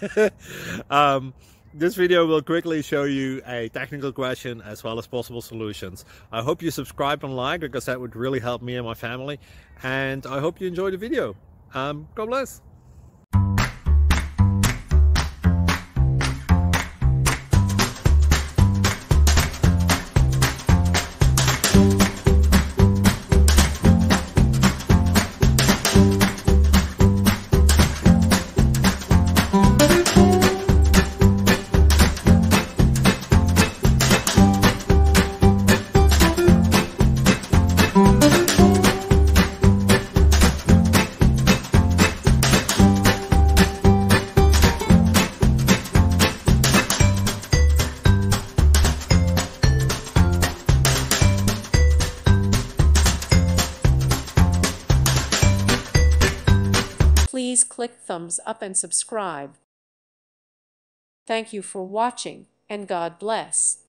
This video will quickly show you a technical question as well as possible solutions. I hope you subscribe and like, because that would really help me and my family. And I hope you enjoy the video. God bless. Please click thumbs up and subscribe. Thank you for watching, and God bless.